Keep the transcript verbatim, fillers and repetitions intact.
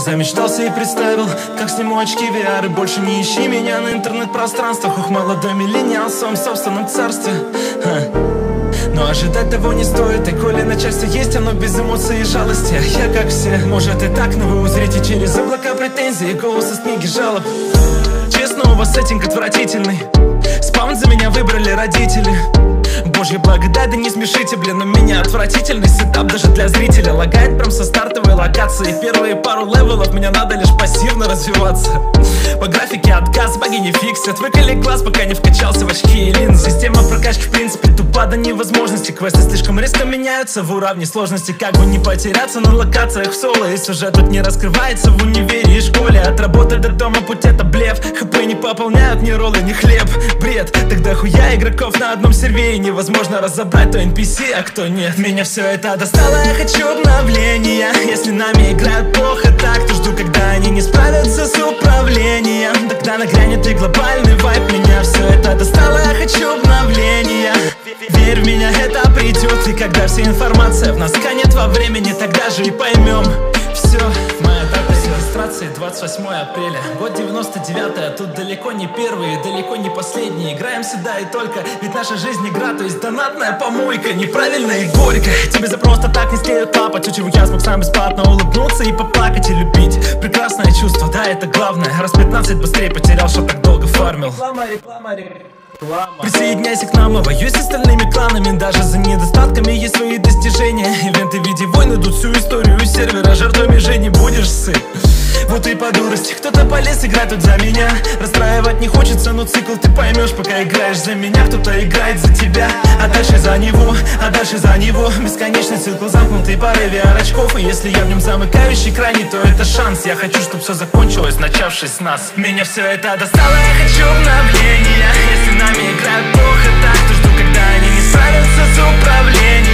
замечтался и представил, как сниму очки ви ар. И больше не ищи меня на интернет-пространствах. Ух, молодой миллениал в своем собственном царстве. Ха. Но ожидать того не стоит. И коли начальство есть, оно без эмоций и жалости. Я как все, может и так, но вы узрите через облака претензий и голос из книги жалоб. Честно, у вас сеттинг отвратительный. Спаун за меня выбрали родители. Божья благодать, да не смешите, блин, у меня отвратительный сетап даже для зрителя. Лагает прям со стартовой локации. Первые пару левелов мне надо лишь пассивно развиваться. По графике отказ, баги не фиксят. Выколи глаз, пока не вкачался в очки и линзы. Система прокачки в принципе тупа до невозможности. Квесты слишком резко меняются в уровне сложности. Как бы не потеряться на локациях в соло. И сюжет тут не раскрывается в универе и школе. От работы до дома путь это блеф. ХП не пополняют ни роллы, ни хлеб. Бред, тогда хуя игроков на одном сервере. Невозможно разобрать, кто эн пи си, а кто нет. Меня все это достало, я хочу обновления. Если нами играют плохо так, то жду, когда они не справятся с управлением. Тогда нагрянет и глобальный вайп. Меня все это достало, я хочу обновления. Верь в меня, это придет. И когда вся информация в нас канет во времени, тогда же и поймем. Все, моя дата регистрации двадцать восьмое апреля. Год девяносто девятый, а тут далеко не первый и далеко не последний. Играем сюда и только, ведь наша жизнь игра, то есть донатная помойка. Неправильно и горько, тебе за просто так не следует лапать. Чуть я смог сам бесплатно улыбнуться и поплакать и любить. Прекрасное чувство, да, это главное. Раз пятнадцать быстрее потерял, что так долго фармил. Реклама, реклама, реклама. Присоединяйся к нам и воюй с остальными кланами. Даже за недостатками есть свои достижения. Ивенты в виде войн идут всю историю сервера. Жертвами же не будешь сыт. Вот и по дурости кто-то полез играть тут за меня. Расстраивать не хочется, но цикл ты поймешь, пока играешь за меня. Кто-то играет за тебя, а дальше за него, а дальше за него. Бесконечный цикл замкнутый парой ви ар очков. И если я в нем замыкающий крайний, то это шанс. Я хочу, чтобы все закончилось, начавшись с нас. Меня все это достало, я хочу обновления. Если нами играют плохо так, то жду, когда они не справятся с управлением.